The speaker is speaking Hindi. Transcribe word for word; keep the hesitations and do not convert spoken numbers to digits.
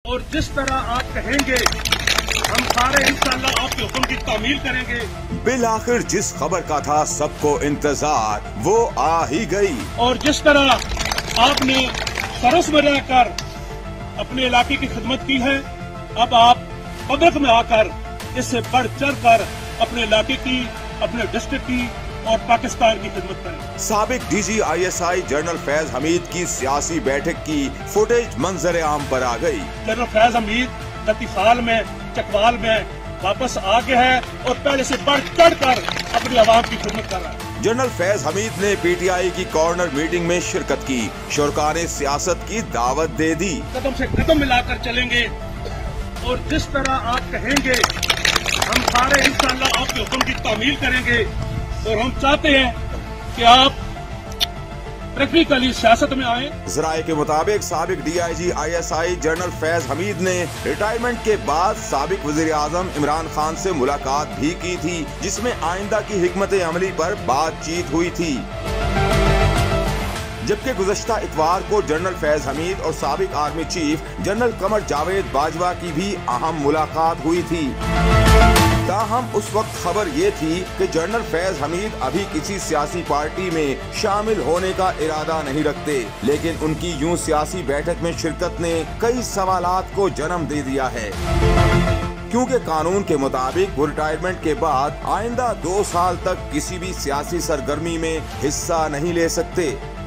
और जिस तरह आप कहेंगे हम सारे इंशाअल्लाह आपके हुक्म की तामील करेंगे। बिल आखिर जिस खबर का था सबको इंतजार वो आ ही गई। और जिस तरह आपने सरस में रहकर अपने इलाके की खिदमत की है, अब आप पब्लिक में आकर इससे बढ़ चढ़ कर अपने इलाके की, अपने डिस्ट्रिक्ट की और पाकिस्तान की खिदमत करें। साबिक DG ISI general Faiz Hameed की सियासी बैठक की फुटेज मंजर आम पर आ गई। जनरल फैज हमीद ततीफाल में, चकवाल में वापस आ गया है और पहले से बढ़ चढ़ कर अपनी आवाम की खिदमत कर रहा है। जनरल फैज हमीद ने पीटीआई की कॉर्नर मीटिंग में शिरकत की, शुरका ने सियासत की दावत दे दी। कदम से कदम मिलाकर चलेंगे और जिस तरह आप कहेंगे हम सारे इंशाअल्लाह आपके हुक्म की तामील करेंगे। और हम चाहते हैं कि आप प्रैक्टिकली सियासत में आए। जराये के मुताबिक साबिक DIG ISI general Faiz Hameed ने रिटायरमेंट के बाद साबिक वजीर आजम इमरान खान से मुलाकात भी की थी, जिसमें आइंदा की हिकमत अमली पर बातचीत हुई थी। जबकि गुज़श्ता इतवार को जनरल फैज हमीद और साबिक army chief general Qamar Javed Bajwa की भी अहम मुलाकात हुई थी। ताहम उस वक्त खबर ये थी कि जनरल फैज हमीद अभी किसी सियासी पार्टी में शामिल होने का इरादा नहीं रखते, लेकिन उनकी यूं सियासी बैठक में शिरकत ने कई सवालात को जन्म दे दिया है, क्योंकि कानून के मुताबिक वो रिटायरमेंट के बाद आइंदा दो साल तक किसी भी सियासी सरगर्मी में हिस्सा नहीं ले सकते।